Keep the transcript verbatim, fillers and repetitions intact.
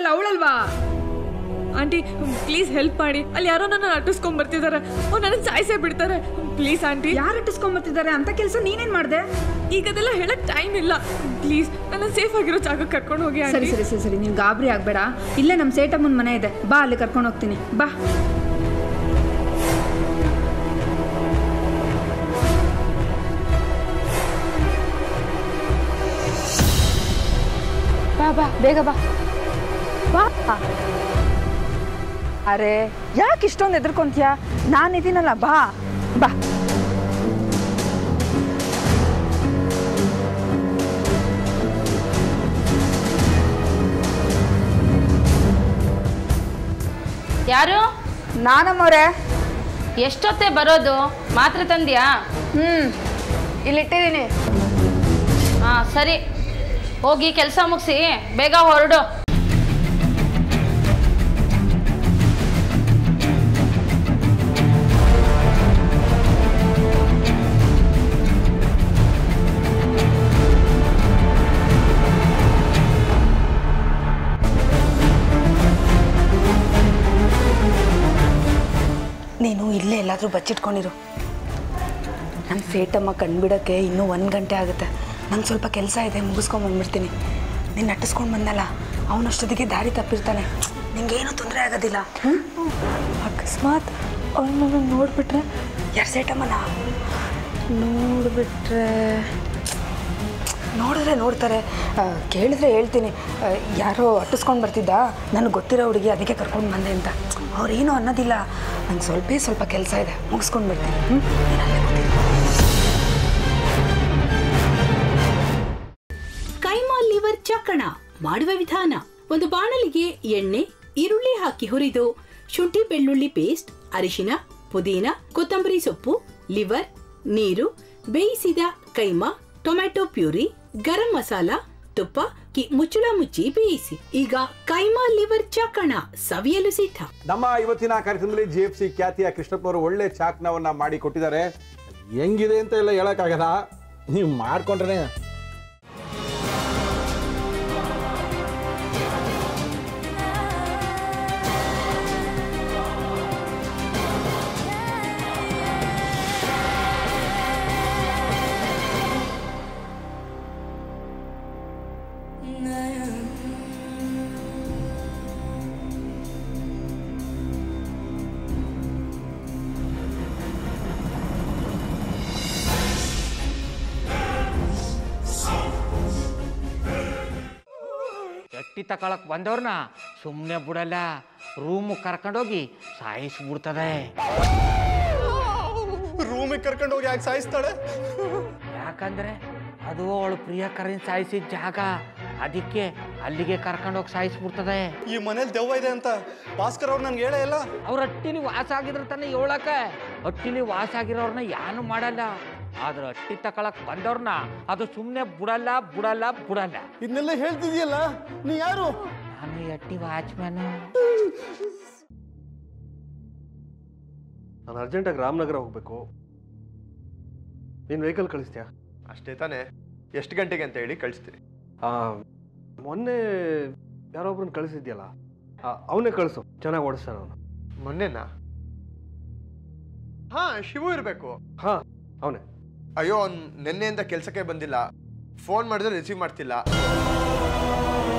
ಅವಳಲ್ವಾ? Aunty please help ಮಾಡಿ, ಅಲ್ಲಿ ಯಾರೋ ನನ್ನ ಅಟ್ಟಿಸ್ಕೊಂಡ್ ಬರ್ತಿದ್ದಾರೆ, ಅವ್ರು ನನ್ನ ಸಾಯಿಸೇ ಬಿಡ್ತಾರೆ. Please aunty. ಯಾರು ಅಟ್ಟಿಸ್ಕೊಂಡ್ ಬರ್ತಿದ್ದಾರೆ ಅಂತ ಕೆಲಸ ನೀನೇನ್ ಮಾಡ್ದೆ? ಈಗ ಅದೆಲ್ಲ ಹೇಳಕ್ ಟೈಮ್ ಇಲ್ಲ. ಪ್ಲೀಸ್ ನನ್ನ ಸೇಫ್ ಆಗಿರೋ ಜಾಗಕ್ಕೆ ಕರ್ಕೊಂಡು ಹೋಗಿ. ಸರಿ ಸರಿ ಸರಿ ಸರಿ ನೀನು ಗಾಬರಿ ಆಗ್ಬೇಡ. ಇಲ್ಲೇ ನಮ್ಮ ಸೇಟಮ್ಮನ ಮನೆ ಇದೆ, ಬಾ ಅಲ್ಲಿ ಕರ್ಕೊಂಡು ಹೋಗ್ತೀನಿ. ಬಾ ಬಾ ಬಾ ಬೇಗ ಬಾ ಬಾ. ಅರೆ ಯಾಕೆ ಇಷ್ಟೊಂದು ಎದ್ರಕೊಂತೀಯ? ನಾನಿದ್ದೀನಲ್ಲ, ಬಾ ಬಾ. ಯಾರು? ನಾನಮ್ಮವ್ರೆ. ಎಷ್ಟೊತ್ತೆ ಬರೋದು? ಮಾತ್ರೆ ತಂದ್ಯಾ? ಹ್ಮ್ ಇಲ್ಲಿಟ್ಟಿದ್ದೀನಿ. ಹಾ ಸರಿ, ಹೋಗಿ ಕೆಲಸ ಮುಗಿಸಿ ಬೇಗ ಹೊರಡು. ನೀನು ಇಲ್ಲೇ ಎಲ್ಲಾದರೂ ಬಚ್ಚಿಟ್ಕೊಂಡಿರು. ನನ್ನ ಸೇಟಮ್ಮ ಕಂಡುಬಿಡೋಕ್ಕೆ ಇನ್ನೂ ಒಂದು ಗಂಟೆ ಆಗುತ್ತೆ. ನಂಗೆ ಸ್ವಲ್ಪ ಕೆಲಸ ಇದೆ, ಮುಗಿಸ್ಕೊಂಡು ಬಂದ್ಬಿಡ್ತೀನಿ. ನೀನು ನಟ್ಟಿಸ್ಕೊಂಡು ಬಂದಲ್ಲ, ಅವನಷ್ಟೊತ್ತಿಗೆ ದಾರಿ ತಪ್ಪಿರ್ತಾನೆ, ನಿಂಗೇನು ತೊಂದರೆ ಆಗೋದಿಲ್ಲ. ಹ್ಞೂ ಅಕಸ್ಮಾತ್ ಅವನು ನೋಡಿಬಿಟ್ರೆ? ಯಾರು ಸೇಟಮ್ಮನ ನೋಡಿಬಿಟ್ರೆ? ನೋಡಿದ್ರೆ ನೋಡ್ತಾರೆ, ಕೇಳಿದ್ರೆ ಹೇಳ್ತೀನಿ. ಯಾರೋ ಅಟ್ಟಿಸ್ಕೊಂಡು ಬರ್ತಿದ್ದ, ನನಗೆ ಗೊತ್ತಿರೋ ಹುಡುಗಿ, ಅದಕ್ಕೆ ಕರ್ಕೊಂಡು ಬಂದೆ ಅಂತ. ಅವ್ರೇನು ಅನ್ನೋದಿಲ್ಲ. ನಂಗೆ ಸ್ವಲ್ಪ ಸ್ವಲ್ಪ ಕೆಲಸ ಇದೆ, ಮುಗಿಸ್ಕೊಂಡು ಬರ್ತೀನಿ. ಹ್ಞೂ ಕೈಮಾ ಲಿವರ್ ಚಕ್ಕಣ ಮಾಡುವ ವಿಧಾನ: ಒಂದು ಬಾಣಲಿಗೆ ಎಣ್ಣೆ, ಈರುಳ್ಳಿ ಹಾಕಿ ಹುರಿದು ಶುಂಠಿ ಬೆಳ್ಳುಳ್ಳಿ ಪೇಸ್ಟ್, ಅರಿಶಿನ, ಪುದೀನ, ಕೊತ್ತಂಬರಿ ಸೊಪ್ಪು, ಲಿವರ್, ನೀರು, ಬೇಯಿಸಿದ ಕೈಮಾ, ಟೊಮ್ಯಾಟೊ ಪ್ಯೂರಿ, ಗರಂ ಮಸಾಲ, ತುಪ್ಪ ಕಿ ಮುಚ್ಚಳ ಮುಚ್ಚಿ ಬೇಯಿಸಿ. ಈಗ ಕೈಮಾ ಲಿವರ್ ಚಾಕಣ ಸವಿಯಲು ಸಿದ್ಧ. ನಮ್ಮ ಇವತ್ತಿನ ಕಾರ್ಯಕ್ರಮದಲ್ಲಿ ಜಿ ಎಫ್ ಸಿ ಖ್ಯಾತಿಯ ಕೃಷ್ಣಪ್ಪನವರು ಒಳ್ಳೆ ಚಾಕ್ನವನ್ನ ಮಾಡಿ ಕೊಟ್ಟಿದ್ದಾರೆ. ಹೆಂಗಿದೆ ಅಂತ ಎಲ್ಲ ಹೇಳಕ್ಕಾಗಲ್ಲ, ನೀವು ಮಾಡ್ಕೊಂಡ್ರೆ. ಎಟ್ಟಿ ತಕೊಳಕ್ ಬಂದವ್ರನ್ನ ಸುಮ್ಮನೆ ಬಿಡಲ್ಲ, ರೂಮ್ ಕರ್ಕೊಂಡೋಗಿ ಸಾಯಿಸ್ಬಿಡ್ತದೆ. ರೂಮಿಗೆ ಕರ್ಕೊಂಡೋಗಿ ಯಾಕೆ ಸಾಯಿಸ್ತಾಳೆ? ಯಾಕಂದ್ರೆ ಅದು ಅವಳು ಪ್ರಿಯಕರನ್ ಸಾಯಿಸಿದ ಜಾಗ, ಅದಕ್ಕೆ ಅಲ್ಲಿಗೆ ಕರ್ಕೊಂಡೋಗಿ ಸಾಯಿಸ್ಬಿಡ್ತದೆ. ಈ ಮನೇಲಿ ದೆವ್ವ ಇದೆ ಅಂತ ಭಾಸ್ಕರ್ ಅವ್ರು ನನ್ಗೆ ಹೇಳೇ ಇಲ್ಲ. ಅವ್ರ ಹಟ್ಟಿಲಿ ವಾಸ ಆಗಿದ್ರ ತಾನೆ ಹೇಳಕ. ಹಟ್ಟಿಲಿ ವಾಸ ಆಗಿರೋರ್ನ ಯಾನು ಮಾಡಲ್ಲ, ಆದ್ರೆ ಹಟ್ಟಿ ತಕೊಳಕ್ ಬಂದವ್ರನ್ನ ಅದು ಸುಮ್ಮನೆ ಬಿಡಲ್ಲ ಬಿಡಲ್ಲ ಬಿಡಲ್ಲ. ಇದನ್ನೆಲ್ಲ ಹೇಳ್ತಿದ್ಯಲ್ಲ, ನೀ ಯಾರು? ನಾನು ಹಟ್ಟಿ ವಾಚ್ಮ್ಯಾನು. ನಾನು ಅರ್ಜೆಂಟಾಗಿ ರಾಮನಗರ ಹೋಗ್ಬೇಕು. ನೀನು ವೆಹಿಕಲ್ ಕಳಿಸ್ತೀಯಾ? ಅಷ್ಟೇ ತಾನೇ. ಎಷ್ಟು ಗಂಟೆಗೆ ಅಂತ ಹೇಳಿ ಕಳಿಸ್ತೀನಿ. ಮೊನ್ನೆ ಯಾರೊಬ್ರನ್ನ ಕಳಿಸಿದ್ಯಲ್ಲ, ಅವನೇ ಕಳಿಸು, ಚೆನ್ನಾಗಿ ಓಡಿಸ್ತಾನೆ ಅವನು. ಮೊನ್ನೆನಾ? ಹಾ, ಶಿವು ಇರಬೇಕು. ಹಾ ಅವನೇ. ಅಯ್ಯೋ, ಅವ್ನು ನಿನ್ನೆಯಿಂದ ಕೆಲಸಕ್ಕೆ ಬಂದಿಲ್ಲ, ಫೋನ್ ಮಾಡಿದ್ರೆ ರಿಸೀವ್ ಮಾಡ್ತಿಲ್ಲ.